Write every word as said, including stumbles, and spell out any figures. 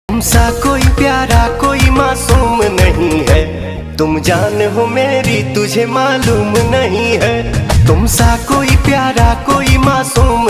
तुमसा कोई प्यारा कोई मासूम नहीं है, तुम जान हो मेरी तुझे मालूम नहीं है। तुमसा कोई प्यारा कोई मासूम